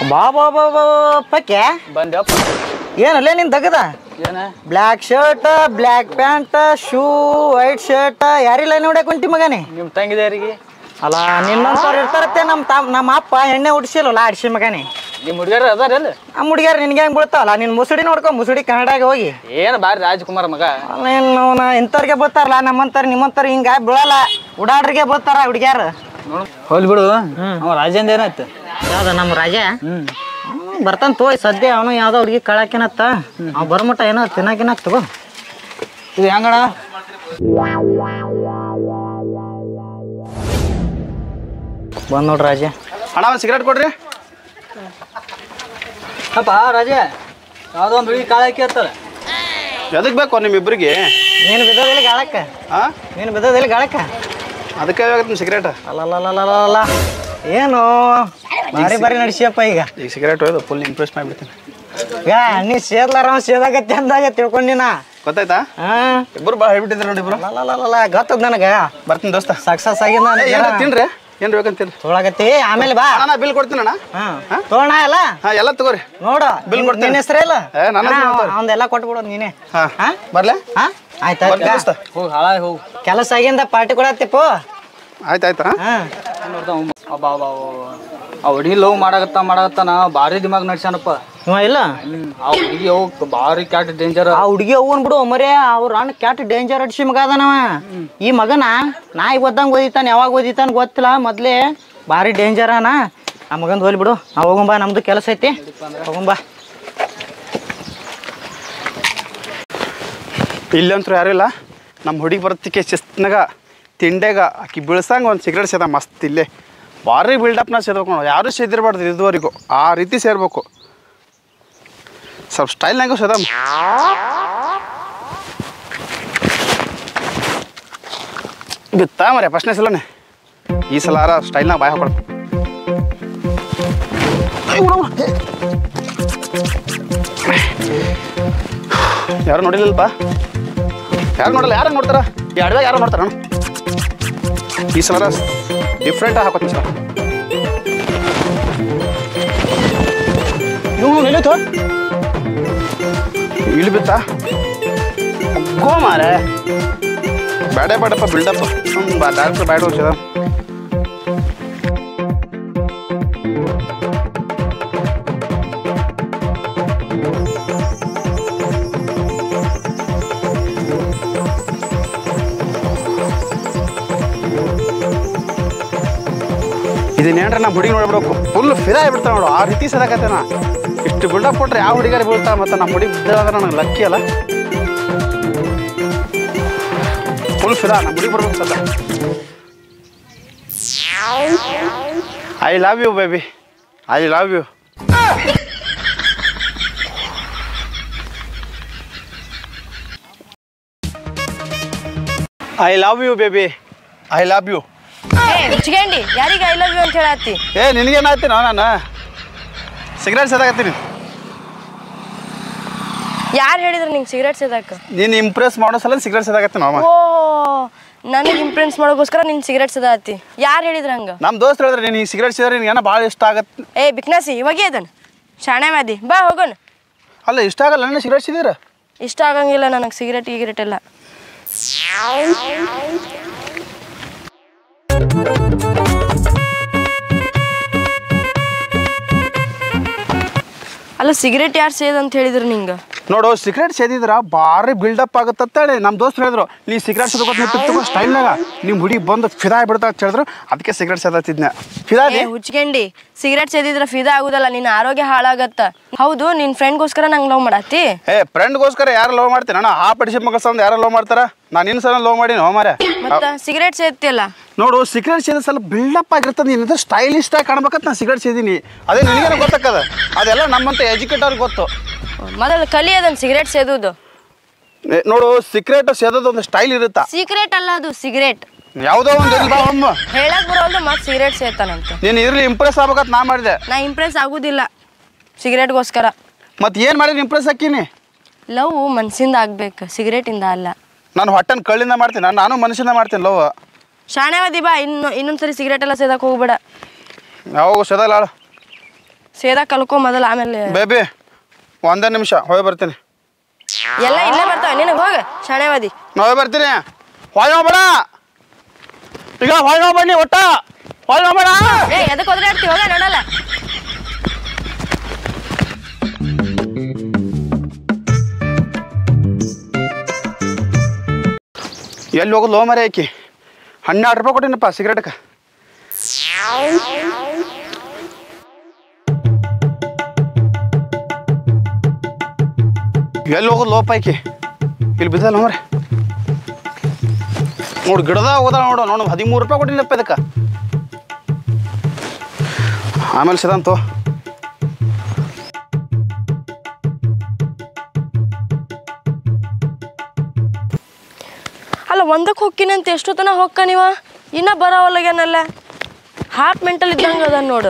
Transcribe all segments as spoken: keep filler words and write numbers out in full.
ಬಾ ಬಾ ಬಾ ಬಾ ಪಕ್ಕೆ ಬಂದ್ಯಪ್ಪ. ಏನಲ್ಲೇ ನಿನ್ ತಗದ ಏನ black shirt black pant shoe white shirt ಯಾರಿಲ್ಲ ನೋಡಕ್ ಕುಂತಿ ಮಗನೇ. ನಿಮ್ಮ ತಂಗಿದಾರಿಗೆ ಅಲ್ಲ ನಿನ್ನಂತವ್ರು ಇರ್ತಾರತ್ತೆ ನಮ್ಮ ತಾ ನಮ್ಮ ಅಪ್ಪ ಎಣ್ಣೆ ಉಡ್ಸಿಲ್ಲ ಅಡ್ಸಿ ಮಗನೇ. ನಿಮ್ಮ ಹುಡುಗರು ಅದಾರಲ್ಲ ನಮ್ಮ ಹುಡುಗ್ಯಾರ ನಿನ್ಗೆ ಹೆಂಗ್ ಬೀಳ್ತಾವಲ್ಲ ನಿನ್ ಮುಸುಡಿ ನೋಡ್ಕೊ ಮುಸುಡಿ ಕನ್ನಡಾಗ ಹೋಗಿ. ಏನು ಬಾರಿ ರಾಜ್ಕುಮಾರ್ ಮಗ. ಅಲ್ಲ ಇಂಥವ್ರಿಗೆ ಬರ್ತಾರಲ್ಲ ನಮ್ಮಂತಾರ ನಿಮ್ಮಂತಾರ ಹಿಂಗ ಬೀಳಲ್ಲ ಉಡಾಡ್ರಿಗೆ ಬರ್ತಾರ ಹುಡುಗ್ಯಾರ. ಹೋಲ್ ಬಿಡು. ಅವ ರಾಜೇಂದ್ರ ಏನಾಯ್ತು? ಯಾವ್ದ ನಮ್ಮ ರಾಜ ಹ್ಮ್ ಬರ್ತಾನ ತೋಯ್ ಸದ್ಯ ಅವನು ಯಾವ್ದೋ ಹುಡುಗಿ ಕಳಾಕಿನತ್ತ ಅವ್ ಬರ್ಮಟ ಏನೋ ತಿನ್ನಾಕಿನಾಕ್ ತಗೋ. ಇದು ಹೆಂಗಣ? ಬಂದ್ ನೋಡ್ರಿ ರಾಜ. ಅಣ್ಣ ಒಂದು ಸಿಗರೇಟ್ ಕೊಡ್ರಿ. ಅಪ್ಪ ರಾಜ ಯಾವುದೋ ಒಂದು ಹುಡುಗಿ ಕಾಳ ಹಾಕಿ ಇರ್ತಾರೆ. ಎದಕ್ಕೆ ಬೇಕು ನಿಮ್ಮಿಬ್ಬರಿಗೆ? ನೀನು ಬಿದ್ದೋದಿಲ್ಲ ಗಾಳಕ್ಕ ಹಾಂ ನೀನು ಬಿದ್ದೋದಿಲ್ಲ ಗಾಳಕ್ಕ ಅದಕ್ಕೆ ಬೇಕಾಗತ್ತೆ ಸಿಗರೇಟ್. ಅಲ್ಲಲ್ಲ ಏನು ಬಾರಿ ಬಾರಿ ನಡ್ಸಿಯಪ್ಪ ಈಗ. ಈಗ ಸಿಗರೇಟ್ ಹೋಯ್ದು ಫುಲ್ ಇಂಪ್ರೆಸ್ ಮಾಡಿಬಿಡ್ತೀನಿ. ಯಾ ನೀ ಸೇದ್ಲಾರ ಸೇದಾಗತ್ತೆ ಅಂದಾಗ ತಿಳ್ಕೊಂಡಿನ ಗೊತ್ತಾಯ್ತಾ? ಹಾಂ ಇಬ್ಬರು ಭಾಳ ಹೇಳ್ಬಿಟ್ಟಿದ್ರು ನೋಡಿ ಇಬ್ರು. ಅಲ್ಲಲ್ಲ ಗೊತ್ತದ ನನಗೆ. ಬರ್ತೀನಿ ದೋಸ್ತ. ಸಕ್ಸಸ್ ಆಗಿದ ಏನು ತಿನ್ರಿ ಏನು ಬೇಕಂತೀರಿ? ತೊಗೊಳಕತ್ತಿ ಆಮೇಲೆ ಬಾ. ಅಣ್ಣ ಬಿಲ್ ಕೊಡ್ತೀನಿ ಅಣ್ಣ. ಹಾಂ ತೊಗೊಳ ಎಲ್ಲ ಹಾಂ ಎಲ್ಲ ತಗೋರಿ. ನೋಡು ಬಿಲ್ ಕೊಡ್ತೀನಿ. ನಿನ್ನ ಹೆಸರೇ ಇಲ್ಲ ಏ ನನ್ನ ಅವಂದೆಲ್ಲ ಕೊಟ್ಬಿಡೋದು ನೀನೇ. ಹಾಂ ಹಾಂ ಬರ್ಲೆ? ಹಾಂ ಆಯ್ತು ದೋಸ್ತ ಹೋಗಿ ಹಾಳಾಗಿ ಹೋಗು. ಕೆಲಸ ಆಗಿಂದ ಪಾರ್ಟಿ ಕೊಡತ್ತಿಪ್ಪು. ಆಯ್ತು ಆಯ್ತಾ? ಹಾಂ ಅಬ್ಬಾ ಅಬ್ಬಾ ಆ ಹುಡುಗಿ ಲವ್ ಮಾಡಾಕತ್ತ ಮಾಡಾಕತ್ತಾನ ಭಾರಿ ದಿಮಾಗ್ ನಡ್ಸ್ಯಾನಪ್ಪ. ಇವ ಇಲ್ಲ ಹ್ಮ್ ಆ ಹುಡುಗಿ ಹೋಗ್ ಭಾರಿ ಕ್ಯಾಟ್ ಡೇಂಜರ್. ಆ ಹುಡುಗಿ ಅವ್ವನ್ ಬಿಡು ಮರೇ ಅವ್ರ ಅಣ್ಣ ಕ್ಯಾಟ್ ಡೇಂಜರ್ ಅಡ್ಸಿ ಮಗ ಅದಾನವ. ಈ ಮಗನ ನಾಯಿ ಓದಂಗೆ ಓದಿತಾನೆ ಯಾವಾಗ ಓದಿತಾನ ಗೊತ್ತಿಲ್ಲ ಮೊದ್ಲೇ ಭಾರಿ ಡೇಂಜರ್ ಅನ. ಆ ಮಗಂದು ಹೋಲಿ ಬಿಡು ನಾವು ಹೋಗಂಬ ನಮ್ದು ಕೆಲಸ ಐತಿ ಹೋಗಂಬ. ಇಲ್ಲಂತೂ ಯಾರೂ ಇಲ್ಲ. ನಮ್ಮ ಹುಡುಗಿ ಬರೋದಕ್ಕೆ ಶಿಸ್ತಿನಾಗ ತಿಂಡೆಗ ಆಕಿ ಬೀಳ್ಸಂಗೆ ಒಂದು ಸಿಗರೇಟ್ ಸೇದ ಮಸ್ತ್ ಇಲ್ಲೇ ಭಾರಿ ಬಿಲ್ಡಪ್ನ ಸೇರ್ಬೇಕು ನೋಡು. ಯಾರೂ ಸೇದಿರ್ಬಾರ್ದು ಇದುವರೆಗೂ ಆ ರೀತಿ ಸೇರ್ಬೇಕು. ಸ್ವಲ್ಪ ಸ್ಟೈಲ್ನಾಗ ಸೇದ ಬಿತ್ತಾ ಮರೆ ಫಸ್ಟ್ನೇ ಸಲನೇ. ಈ ಸಲ ಆರ ಸ್ಟೈಲ್ನಾಗ ಬಾಯ್ ಹಾಕೊಳ. ಯಾರು ನೋಡಿಲ್ಲಲ್ಪ? ಯಾರು ನೋಡಲ್ಲ? ಯಾರು ನೋಡ್ತಾರ? ಈ ಅಡ್ವಾಗ ಯಾರು ನೋಡ್ತಾರ? ಈ ಸಲ ಡಿಫ್ರೆಂಟ್ ಹಾಕೋತೀನಿ ಸಲ. ಇವು ನಿಲ್ಲಿತು ಇಲ್ಲಿ ಬಿತ್ತಾ ಗೋ ಮಾರೆ. ಬೇಡ ಬೇಡಪ್ಪ ಬಿಲ್ಡಪ್ಪ. ಹ್ಞೂ ಬಾ ಡಾಕ್ಟ್ರ್ ಬ್ಯಾಡ ಹೋಗ್ಸದ. ಇದನ್ನೇನ್ರ ನಮ್ಮ ಹುಡುಗಿ ನೋಡ್ಬಿಡ್ಬೇಕು ಫುಲ್ ಫಿದಾ ಆಗಿಬಿಡ್ತಾವೆ ನೋಡು. ಆ ರೀತಿ ಸದಾಕತ್ತೇನ ಇಷ್ಟು ಬಿಲ್ಡಪ್ ಕೊಟ್ರೆ ಯಾವ ಹುಡುಗಿಯಾರು ಬೀಳ್ತಾ. ಮತ್ತು ನಮ್ಮ ಹುಡುಗಿ ಬಿದ್ದಾದ್ರೆ ನನಗೆ ಲಕ್ಕಿ ಅಲ್ಲ. ಫುಲ್ ಫಿದಾ ನಮ್ಮ ಹುಡುಗಿ ಬರ್ಬೇಕು ಸದ. I love you baby. I love you. I love you baby. I love you. ಹುಚ್ಚಿಗೆಂಡಿ ಯಾರಿಗೆ ಐ ಲವ್ ಯು ಅಂತ ಹೇಳತ್ತಿ? ಏ ನಿನಗೇನಾಯ್ತು ನಾನು ಸಿಗರೇಟ್ ಸೇದಾಕತ್ತೀನಿ. ಯಾರು ಹೇಳಿದ್ರು ನಿಂಗೆ ಸಿಗರೇಟ್ ಸೇದಾಕ? ನೀನು ಇಂಪ್ರೆಸ್ ಮಾಡೋ ಸಲ ಸಿಗರೇಟ್ ಸೇದಾಕತ್ತೀನಿ ಅಮ್ಮ. ಓ ನನಗೆ ಇಂಪ್ರೆನ್ಸ್ ಮಾಡೋಕ್ಕೋಸ್ಕರ ನೀನು ಸಿಗರೇಟ್ ಸೇದಾತಿ. ಯಾರು ಹೇಳಿದ್ರು ಹಂಗೆ? ನಮ್ಮ ದೋಸ್ತ್ ಹೇಳಿದ್ರೆ ನೀನು ಈ ಸಿಗರೇಟ್ ಸೇದ್ರೆ ನಿನಗೆ ಏನೋ ಭಾಳ ಇಷ್ಟ ಆಗತ್ತೆ. ಏ ಬಿಕ್ನಾಸಿ ಇವಾಗೆ ಅದನ್ನು ಶಾಣೆ ಮಾದಿ ಬಾ ಹೋಗೋಣ. ಅಲ್ಲ ಇಷ್ಟ ಆಗಲ್ಲ ನನ್ನ ಸಿಗರೇಟ್ ಸೇದಿರ? ಇಷ್ಟ ಆಗಂಗಿಲ್ಲ ನನಗೆ ಸಿಗರೇಟ್ ಗಿಗರೇಟ್ ಎಲ್ಲ. ಅಲ್ಲ ಸಿಗರೇಟ್ ಯಾರು ಸೇದ್ ಅಂತ ಹೇಳಿದ್ರು ನಿಂಗೆ? ನೋಡು ಸಿಗರೇಟ್ ಸೇದಿದ್ರ ಭಾರಿ ಬಿಲ್ಡಪ್ ಆಗುತ್ತಂತೇಳಿ ನಮ್ಮ ದೋಸ್ತ್ ಹೇಳಿದ್ರು. ನೀ ಸಿಗರೇಟ್ ಸೇದ್ಕೊತ ಸ್ಟೈಲ್ನಾಗ ನಿಮ್ಮ ಹುಡುಗಿ ಬಂದು ಫಿದಾ ಆಗ್ಬಿಡ್ತಾ ಅಂತ ಹೇಳಿದ್ರು. ಅದಕ್ಕೆ ಸಿಗರೇಟ್ ಸೇದತ್ತಿದ್ನ. ಫಿದಾ ಹುಚ್ಕೊಂಡಿ ಸಿಗರೇಟ್ ಸೇದಿದ್ರೆ ಫಿದಾ ಆಗುದಲ್ಲ, ನಿನ್ನ ಆರೋಗ್ಯ ಹಾಳಾಗತ್ತ. ಹೌದು ನಿನ್ನ ಫ್ರೆಂಡ್ಗೋಸ್ಕರ ನಂಗೆ ಲವ್ ಮಾಡತ್ತಿ? ಏ ಫ್ರೆಂಡ್ಗೋಸ್ಕರ ಯಾರು ಲವ್ ಮಾಡ್ತೀನಿ ಅಣ್ಣ? ಆ ಪಡಿಸಿ ಮಗ ಸಂದ್ ಯಾರು ಲವ್ ಮಾಡ್ತಾರ? ನಾನು ನಿನ್ನ ಸಲ ಲವ್ ಮಾಡಿ ನೋ ಮಾರ. ಮತ್ತೆ ಸಿಗರೇಟ್ ಸೇದ್ತಿಯಲ್ಲ? ನೋಡು ಸಿಗರೇಟ್ ಸೇದ ಸ್ವಲ್ಪ ಬಿಲ್ಡಪ್ ಆಗಿರ್ತದೆ. ನೀನು ಸ್ಟೈಲಿಸ್ಟ್ ಆಗಿ ಕಾಣ್ಬೇಕಂತ ನಾನು ಸಿಗರೇಟ್ ಸೇದೀನಿ. ಅದೇ ನಿನಗೇನು ಗೊತ್ತಾಕದ? ಅದೆಲ್ಲ ನಮ್ಮಂತ ಎಜುಕೇಟರ್ಗೆ ಗೊತ್ತು. ಮೊದಲು ಕಲಿ ಅದನ್ನ ಸಿಗರೇಟ್ ಸೇದುದು. ನೋಡು ಸಿಗರೇಟ್ ಸೇದೋದು ಒಂದು ಸ್ಟೈಲ್ ಇರುತ್ತಾ? ಸಿಗರೇಟ್ ಅಲ್ಲ ಅದು ಸಿಗರೇಟ್. ಯಾವುದೋ ಒಂದು ಬಾ ಒಮ್ಮ ಹೇಳಕ್ ಬರೋದು ಮತ್ತೆ ಸಿಗರೇಟ್ ಸೇತಾನಂತ. ನೀನು ಇರ್ಲಿ ಇಂಪ್ರೆಸ್ ಆಗ್ಬೇಕಂತ ನಾ ಮಾಡಿದೆ. ನಾ ಇಂಪ್ರೆಸ್ ಆಗುದಿಲ್ಲ ಸಿಗರೇಟ್ಗೋಸ್ಕರ. ಮತ್ತೆ ಏನು ಮಾಡಿ ಇಂಪ್ರೆಸ್ ಹಾಕಿನಿ? ಲವ್ ಮನ್ಸಿಂದ ಆಗ್ಬೇಕು, ಸಿಗರೇಟಿಂದ ಅಲ್ಲ. ನಾನು ಹೊಟ್ಟೆನ ಕಳ್ಳಿಂದ ಮಾಡ್ತೀನಿ. ನಾನು ಮನುಷ್ಯನ ಮಾಡ್ತೀನಿ ಲವ್. ಶಾಣೆವದಿ ಬಾ. ಇನ್ನು ಇನ್ನೊಂದ್ಸರಿ ಸಿಗರೇಟ್ ಎಲ್ಲ ಸೇದಕ್ಕೆ ಹೋಗ್ಬೇಡ. ಯಾವಾಗ ಸೇದಲ್ಲ. ಸೇದಾ ಕಲ್ಕೊ ಮೊದಲು ಆಮೇಲೆ ಬೇಬಿ ಒಂದೇ ನಿಮಿಷ ಹೋಗಿ ಬರ್ತೀನಿ. ಎಲ್ಲ ಇಲ್ಲೇ ಬರ್ತಾವ ನಿನಗೆ ಹೋಗ ಶಾಣೆವಾದಿ. ಹೋಗಿ ಬರ್ತೀನಿ. ಹೊಯ್ ಹೋಗ್ಬೇಡ ಈಗ, ಹೊಯ್ ಹೋಗ್ಬಣ್ಣಿ ಒಟ್ಟ ಹೊಯ್ ಹೋಗ್ಬೇಡ. ಏ ಎದಕ್ಕೆ ಹೋದ್ರೆ ಆಡ್ತಿ ಹೋಗ ನೋಡಲ್ಲ. ಎಲ್ಲಿ ಹೋಗೋದು ಲೋ ಮರೆ ಆಕಿ ಹನ್ನೆರಡು ರೂಪಾಯಿ ಕೊಟ್ಟಿನಪ್ಪ ಸಿಗರೇಟ್ಗೆ. ಎಲ್ಲಿ ಹೋಗೋದು ಲೋಪ ಆಕಿ ಇಲ್ಲಿ ಬಿದ್ದಲ್ಲ ಮರೆ ನೋಡು ಗಿಡದ ಹೋದ ನೋಡು ನೋಡು ಹದಿಮೂರು ರೂಪಾಯಿ ಕೊಟ್ಟಿನಪ್ಪ ಇದಕ್ಕೆ. ಆಮೇಲೆ ಸಿದಂತು ಅಲ್ಲ ಒಂದಕ್ಕೆ ಹೊಕ್ಕಿನಂತ ಎಷ್ಟೊತ್ತನ ಹೊಕ್ಕ ನೀವ ಇನ್ನ ಬರೋವಲ್ಲಗೇನಲ್ಲ. ಹಾಫ್ ಮೆಂಟಲ್ ಇದ್ದಂಗೆ ಅದ ನೋಡು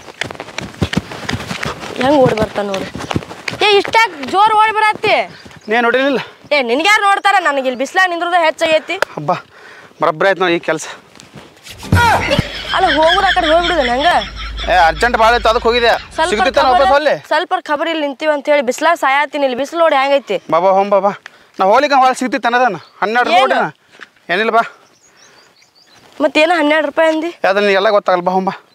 ಹೆಂಗೆ ಓಡಿ ಬರ್ತಾನ ನೋಡು. ಏ ಇಷ್ಟಾಕ್ ಜೋರು ಓಡಿ ಬರತ್ತಿ. ನೀನು ನೋಡಿರಲಿಲ್ಲ? ಏ ನಿನ್ಗ್ಯಾರು ನೋಡ್ತಾರ? ನನಗೆ ಇಲ್ಲಿ ಬಿಸ್ಲಾಗ ನಿಂದ್ರದ ಹೆಚ್ಚಾಗೈತಿ. ಹಬ್ಬ ಬರಬ್ಬರಿ ಆಯ್ತು ನೋಡಿ ಈ ಕೆಲಸ. ಅಲ್ಲ ಹೋಗುದು ಆ ಕಡೆ ಹೋಗ್ಬಿಡುದ ನಂಗ. ಏ ಅರ್ಜೆಂಟ್ ಭಾಳ ಇತ್ತು ಅದಕ್ಕೆ ಹೋಗಿದೆ. ಸಿಗ್ತಿತ್ತ ವಾಪಸ್ ಹೋಗ್ಲಿ? ಸ್ವಲ್ಪ ಖಬರ್ ಇಲ್ಲಿ ನಿಂತೀವಿ ಅಂತ ಹೇಳಿ ಬಿಸ್ಲಾಗ ಸಾಯಾತೀನಿ. ಇಲ್ಲಿ ಬಿಸಿಲು ನೋಡಿ ಹೆಂಗೈತಿ. ಬಾಬಾ ಹೋಮ್ ಬಾಬಾ ನಾ ಹೋಗ್ಲಿಕ್ಕೆ ಭಾಳ ಸಿಗ್ತಿತ್ತು ಅನ್ನೋದನ್ನ ಹನ್ನೆರಡು ರೂಪಾಯಿ ಕೊಟ್ಟಿನ. ಏನಿಲ್ಲ ಬಾ. ಮತ್ತೇನೋ ಹನ್ನೆರಡು ರೂಪಾಯಿ ಅಂದಿ. ಅದನ್ನ ಎಲ್ಲ ಗೊತ್ತಾಗಲ್ಲ ಬಾ ಹೋಮ್ ಬಾ.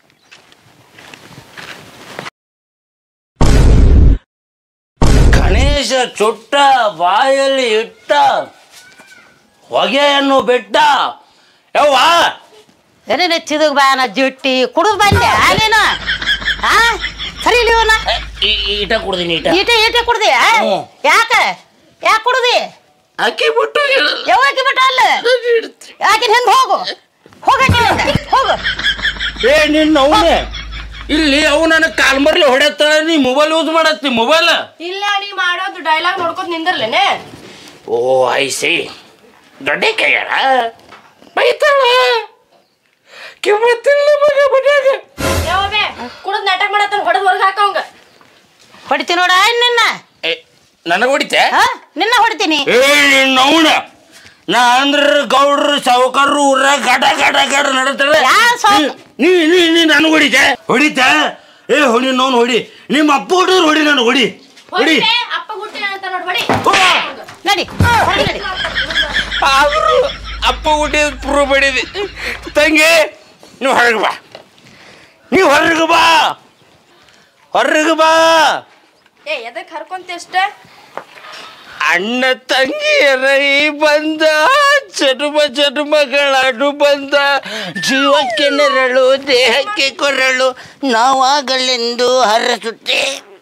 ಗಣೇಶ ಚುಟ್ಟ ಬಾಯಲ್ಲಿ ಇಟ್ಟ ಹೊಗೆಯನ್ನು ಬಿಟ್ಟ ಯವ್ವ ಏನೇನು ಹೆಚ್ಚಿದಾಗ ಬಾ ನಾ ಜುಟ್ಟಿ ಕುಡಿದು ಬಂದೆ ಅಲ್ಲೇನು ಹಾ ಸರಿ ಇಲ್ಲಿವನ ಈಟ ಕುಡ್ದೀನಿ ಈಟ ಈಟೆ ಈಟೆ ಕುಡ್ದಿ ಯಾಕ ಯಾಕೆ ಕುಡ್ದಿ ಅಕ್ಕಿ ಬಿಟ್ಟು ಯಾವಾಕಿ ಬಿಟ್ಟ ಅಲ್ಲ ಯಾಕಿನ ಹಿಂದೆ ಹೋಗು ಹೋಗಕ್ಕೆ ಹೋಗು. ಏ ನಿನ್ನ ಅವನೇ ಇಲ್ಲಿ ಅವು ನನಗೆ ಕಾಲ್ಮರ್ಲಿ ಹೊಡೆತಾಳ. ನೀ ಮೊಬೈಲ್ ಯೂಸ್ ಮಾಡತ್ತಿ ಮೊಬೈಲ್. ಇಲ್ಲ ನೀ ಮಾಡೋದು ಡೈಲಾಗ್ ನೋಡ್ಕೊತ ನಿಂದಿರ್ಲೇನೆ. ಓ ಐಸಿ ದೊಡ್ಡ ಕೈಯಾರ ಬೈತಾಳ ಕಿಮ್ಮತ್ತಿಲ್ಲ ಮಗ ಮನ್ಯಾಗ. ಯಾವೇ ಕುಡಿದ್ ನಾಟಕ ಮಾಡತ್ತ ಹೊಡೆದ್ ಹೊರಗೆ ಹಾಕವಂಗ ಹೊಡಿತೀನಿ ನೋಡ ನಿನ್ನ. ಏ ನನಗೆ ಹೊಡಿತೆ? ನಿನ್ನ ಹೊಡಿತೀನಿ. ಏ ನಿನ್ನ ಅವನ ನಾ ಅಂದ್ರ ಗೌಡ್ರು ಸಾವುಕಾರರು ಊರಾಗ ಗಡ ಗಡ ಗಡ ನಡತಾಳೆ. ನೀ ನೀ ನೀ ನನಗೆ ಹೊಡಿತೆ ಹೊಡಿತ? ಏ ಹೊಡಿ ನೋನ್ ಹೊಡಿ. ನಿಮ್ಮ ಅಪ್ಪ ಹೊಡಿದ್ರು ಹೊಡಿ ನನಗೆ ಹೊಡಿ ಹೊಡಿ. ಅಪ್ಪ ಹುಟ್ಟಿ ಅಂತ ನೋಡಿ ಹೊಡಿ ನಡಿ ನಡಿ. ಆದ್ರೂ ಅಪ್ಪ ಹುಟ್ಟಿದ ಪುರು ಬಡಿದಿ. ತಂಗಿ ನೀವು ಹೊರಗೆ ಬಾ, ನೀವು ಹೊರಗೆ ಬಾ, ಹೊರಗೆ ಬಾ. ಏ ಎದಕ್ಕೆ ಹರ್ಕೊಂತ ಎಷ್ಟ ಅಣ್ಣ ತಂಗಿಯರ ಈ ಬಂದ ಚಟುಮ ಚಟುಮಗಳಾಡು ಬಂದ ಜೀವಕ್ಕೆ ನೆರಳು ದೇಹಕ್ಕೆ ಕೊರಳು ನಾವಾಗಲೆಂದು ಹರಸುತ್ತೆ.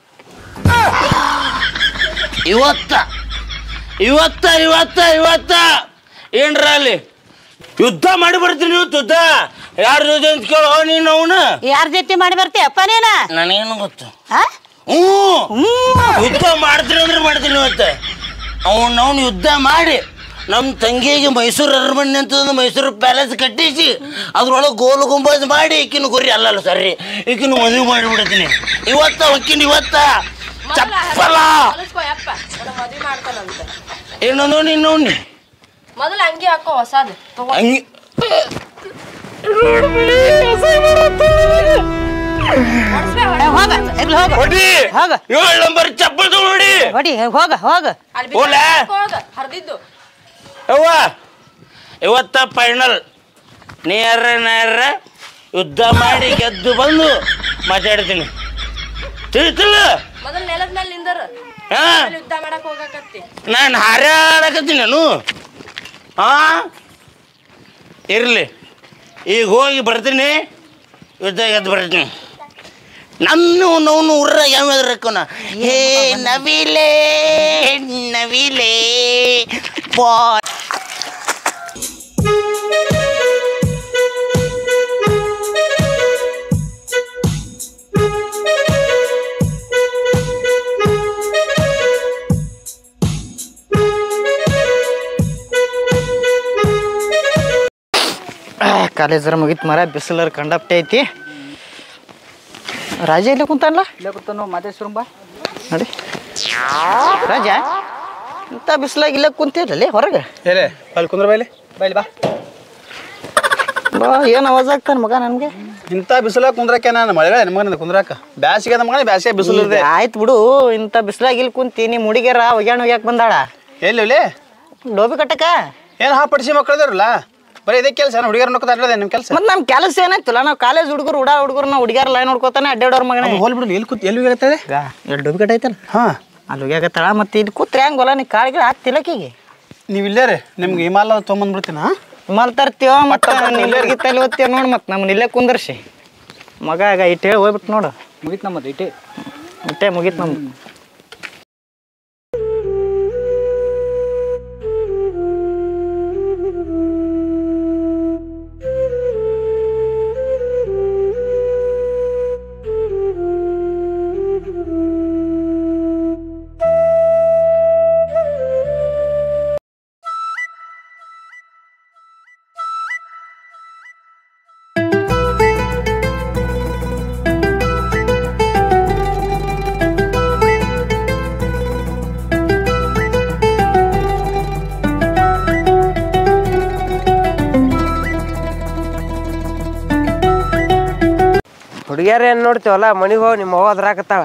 ಇವತ್ತ ಇವತ್ತ ಇವತ್ತ ಇವತ್ತ ಏನ್ರ ಅಲ್ಲಿ ಯುದ್ಧ ಮಾಡಿ ಬರ್ತೀನಿ. ಇವತ್ತು ಯುದ್ಧ ಯಾರ ಜೊತೆ ಅಂತ ಕೇಳೋ ನೀನು ಅವನು ಯಾರ ಜೊತೆ ಮಾಡಿ ಬರ್ತೀಯಪ್ಪ ನೀನ? ನನಗೇನು ಗೊತ್ತು. ಹ್ಞೂ ಯುದ್ಧ ಮಾಡ್ತೀನಿ ಅಂದ್ರೆ ಮಾಡ್ತೀನಿ ಇವತ್ತು. ಅವನು ಅವ್ನು ಯುದ್ಧ ಮಾಡಿ ನಮ್ಮ ತಂಗಿಗೆ ಮೈಸೂರು ಅರಮನೆ ಅಂತಂದು ಮೈಸೂರು ಪ್ಯಾಲೇಸ್ ಕಟ್ಟಿಸಿ ಅದ್ರೊಳಗೆ ಗೋಲು ಗುಂಬಾಜ್ ಮಾಡಿ ಈಕಿನ ಗುರಿ ಅಲ್ಲಲ್ಲ ಸರಿ ಈಕಿನ ಮದುವೆ ಮಾಡಿಬಿಡ್ತೀನಿ ಇವತ್ತ ಒಕ್ಕಿನ ಇವತ್ತ ಚಪ್ಪಲ ಮದ್ವಿ ಮಾಡ್ತಾನಂತ. ಏನಂದು ನೀನು ಮೊದಲು ಅಂಗಿ ಹಾಕೋ ಹೊಸಾದ್ ಹಂಗೆ ಹೊಡಿ ಏಳು ನಂಬರ್ ಚಪ್ಪಲ್ ನೋಡಿ ಹೊಡಿ ಹೋಗ ಹೋಗ ಹರಿದಿದ್ದು. ಯವ್ವ ಇವತ್ತ ಫೈನಲ್ ನೇರ ನೇರ ಯುದ್ಧ ಮಾಡಿ ಗೆದ್ದು ಬಂದು ಮಾತಾಡ್ತೀನಿ ತಿಳಿತಿಲ್ಲ. ಮೊದಲು ನೆಲದ ಮೇಲೆ ನಿಂದರ ಯುದ್ಧ ಮಾಡಕ್ ಹೋಗಕತ್ತಿ. ನಾನು ಹಾರಾಡಕತ್ತೀನಿ ನಾನು. ಹಾ ಇರಲಿ ಈಗ ಹೋಗಿ ಬರ್ತೀನಿ ಯುದ್ಧ ಗೆದ್ದು ಬರ್ತೀನಿ. ನನ್ನ ನೋನು ಉರ್ರ ಯಾವ್ಯಾವ್ದಕ್ಕನ ಹೇ ನವಿಲೇ ನವಿಲೇ ಬಾ. ಕಾಲೇಜರ ಮುಗಿತ್ ಮರ ಬಿಸಿಲರ್ ಕಂಡಪ್ಟೆ ಐತಿ. ರಾಜ ಇಲ್ಲ ಕುಂತಾನಲ್ಲ ಇಲ್ಲೇ ಬರ್ತಾನ ಮಾತೇಶ್ವರಂ ಬಾ ನೋಡಿ. ರಾಜ ಇಂಥ ಬಿಸಿಲಾಗ ಇಲ್ಲ ಕುಂತಿರಲಿ ಹೊರಗೆ. ಹೇಳಿ ಅಲ್ಲಿ ಕುಂದ್ರ ಬೈಲಿ ಬೈಲಿ ಬಾ. ಬಾ ಏನು ಅವಾಜ್ ಆಗ್ತಾನೆ ಮಗ ನನಗೆ. ಇಂಥ ಬಿಸಿಲಾಗ ಕುಂದ್ರಕ್ಕೆ ನಾನು ಮಳೆಗಾಲ ನಿಮಗನ ಕುಂದ್ರಾಕ ಬ್ಯಾಸಿಗೆ ಅದ ಮಗನೇ ಬ್ಯಾಸಿಗೆ ಬಿಸಿಲು ಇದೆ. ಆಯ್ತು ಬಿಡು, ಇಂಥ ಬಿಸಿಲಾಗ ಇಲ್ಲಿ ಕುಂತಿ ನಿಮ್ಮ ಹುಡುಗಿಯರ ಒಗ್ಯಾಣ ಒಗ್ಯಾಕ ಬಂದಾಳ ಎಲ್ಲಿ ಒಲೆ ಡೋಬಿ ಕಟ್ಟಕ. ಏನು ಹಾ ಪಡಿಸಿ ಮಕ್ಕಳದಾರಲ್ಲ ಬರೀ ಇದೇ ಕೆಲಸ ಹುಡುಗಿಯರ್ ನೋಡ್ಕೊತ ಅಡ್ಡದೆ ನಿಮ್ಮ ಕೆಲಸ. ಮತ್ತೆ ನಮ್ಮ ಕೆಲಸ ಏನಾಯ್ತಲ್ಲ, ನಾವು ಕಾಲೇಜ್ ಹುಡುಗರು ಉಡಾ ಹುಡುಗರು ನಾವು ಹುಡುಗಿಯರ್ ಲೈನ್ ನೋಡ್ಕೋತಾನೆ ಅಡ್ಡಾಡೋರ್ ಮಗನೇ. ಹೋಲ್ ಬಿಡು ಎಲ್ಲಿ ಕೂತ್ ಎಲ್ಲಿ ಹೋಗ್ತಾಳೆ ಎರಡು ಡೋಬಿ ಕಟ್ಟ ಐತಲ್ಲ ಹಾಂ ಅಲ್ಲಿ ಹೋಗ್ಯಾಕತ್ತಾಳ. ಮತ್ತೆ ಇಲ್ಲಿ ಕೂತ್ರೆ ಹೆಂಗೊಲ್ಲ ನೀ ಕಾಳಿಗೆ ಹಾಕ್ತಿಲ್ಲಕೀಗೆ ನೀವು ಇಲ್ಲೇ ರೀ ನಿಮ್ಗೆ ಹಿಮಾಲ ತೊಗೊಂಬಂದ್ಬಿಡ್ತೀನ. ಹಿಮಾಲ್ ತರ್ತೀವ ಮತ್ತೆ ನಿಲ್ಲರ್ಗಿ ತಲೆ ಓದ್ತೀವ ನೋಡಿ. ಮತ್ತೆ ನಮ್ಮನ್ನ ಇಲ್ಲೇ ಕುಂದರ್ಸಿ ಮಗ ಆಗ ಇಟ್ಟು ಹೇಳಿ ಹೋಗ್ಬಿಟ್ಟು ನೋಡು. ಮುಗಿತ್ ನಮ್ಮದು ಇಟ್ಟೆ ಇಟ್ಟೆ ಮುಗೀತು ನಮ್ದು. ಹುಡುಗಿಯರ ಏನು ನೋಡ್ತೀವಲ್ಲ ಮನೆಗೆ ಹೋಗಿ ನಿಮ್ಮ ಅವ್ವ ಅದ್ರಾಕತ್ತಾವ.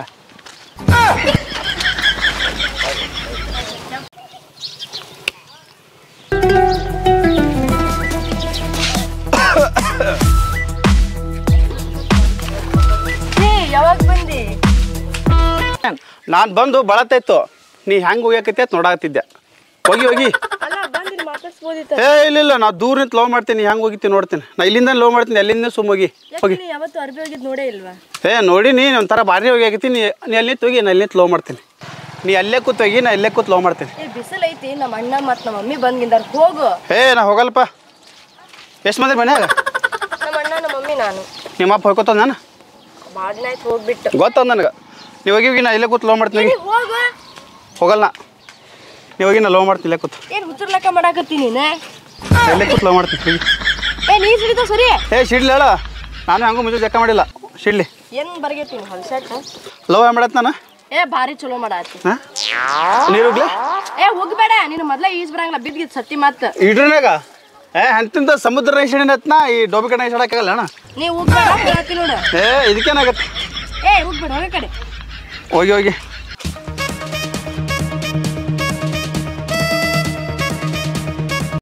ಯಾವಾಗ ಬಂದಿ? ನಾನು ಬಂದು ಬಳತ್ತಾಯ್ತು ನೀ ಹೆಂಗೆ ಹೋಗ್ಯಾಕೈತಿ ಅಂತ ನೋಡಾಕತ್ತಿದ್ದೆ. ಹೋಗಿ ಹೋಗಿ ಏ ಇಲ್ಲ ಇಲ್ಲ ನಾ ದೂರ ನಿಂತು ಲವ್ ಮಾಡ್ತೀನಿ ಹೆಂಗೆ ಹೋಗಿತ್ತೀನಿ ನೋಡ್ತೀನಿ. ನಾ ಇಲ್ಲಿಂದ ಲವ್ ಮಾಡ್ತೀನಿ ಅಲ್ಲಿಂದ ಸುಮ್ಮ ಹೋಗಿ ಹೋಗಿ. ಯಾವತ್ತು ಅರ್ಬಿ ಹೋಗಿದ್ ನೋಡೇ ಇಲ್ವಾ? ಏ ನೋಡಿ ನೀ ಒಂಥರ ಭಾರಿ ಹೋಗ್ಯಾಕೈತಿ. ನೀ ನೀ ಅಲ್ಲಿ ನಿಂತು ಹೋಗಿ ನಾ ಅಲ್ಲಿ ನಿಂತು ಲವ್ ಮಾಡ್ತೀನಿ. ನೀ ಅಲ್ಲೇ ಕೂತ್ ಹೋಗಿ ನಾ ಇಲ್ಲೇ ಕೂತ್ ಲವ್ ಮಾಡ್ತೀನಿ. ಏ ಬಿಸಿಲು ಐತಿ, ನಮ್ಮ ಅಣ್ಣ ಮತ್ತು ನಮ್ಮ ಮಮ್ಮಿ ಬಂದ್ಗಿಂದಾರ ಹೋಗು. ಏ ನಾ ಹೋಗಲ್ಪ. ಎಷ್ಟು ಮಂದಿ ಮನ್ಯಾಗ? ನಮ್ಮ ಅಣ್ಣ ನಮ್ಮ ಮಮ್ಮಿ ನಾನು. ನಿಮ್ಮ ಅಪ್ಪ ಹೋಗ್ಕೊತ ನಾನು ಭಾಳ ದಿನ ಆಯ್ತು ಹೋಗ್ಬಿಟ್ಟು. ಗೊತ್ತದ ನನಗೆ. ನೀವು ಹೋಗಿ ಹೋಗಿ ನಾ ಇಲ್ಲೇ ಕೂತ್ ಲವ್ ಮಾಡ್ತೀನಿ. ಹೋಗು. ಹೋಗಲ್ಲ ನಾ. ನೀವು ಹೋಗಿ ನಾ ಲವ್ ಮಾಡ್ತೀನಿ ಇಲ್ಲೇ ಕೂತ್. ಏನು ಹುಚ್ಚರ್ಲಕ್ಕ ಮಾಡಾಕತ್ತೀನಿ ನೀನು? ಇಲ್ಲೇ ಕೂತ್ ಲವ್ ಮಾಡ್ತೀನಿ ಹೋಗಿ. ಏ ನೀ ಸಿಡಿದ ಸರಿ. ಏ ಶಿಡ್ಲಿ ಹೇಳ ನಾನು ಹಂಗೂ ಮುಂಚೆ ಜಕ್ಕ ಮಾಡಿಲ್ಲ ಶಿಡ್ಲಿ. ಏನು ಬರ್ಗೇತೀನಿ ಹೊಲ್ಸಾಟ? ಲವ್ ಏನು ಮಾಡತ್ ನಾನು? ಏ ಭಾರಿ ಚಲೋ ಮಾಡಾತಿ. ಹಾಂ ನೀರು ಹೋಗ್ಲಿ? ಏ ಹೋಗ್ಬೇಡ, ನೀನು ಮೊದ್ಲ ಈಜ್ ಬರಂಗಿಲ್ಲ ಬಿದ್ಗಿದ್ ಸತ್ತಿ ಮತ್ತೆ. ಇಡ್ರನಾಗ ಏ ಅಂತಿಂದ ಸಮುದ್ರ ನೈಸಡಿನತ್ನ ಈ ಡೋಬಿ ಕಡೆ ನೈಸಡಕ್ಕಾಗಲ್ಲ ಅಣ್ಣ. ನೀ ಹೋಗ್ಬೇಡ ಹೇಳತ್ತಿ ನೋಡು. ಏ ಇದಕ್ಕೇನಾಗತ್ತೆ? ಏ ಹೋಗ್ಬೇಡ ಹೋಗ ಕಡೆ. ಹೋಗಿ ಹೋಗಿ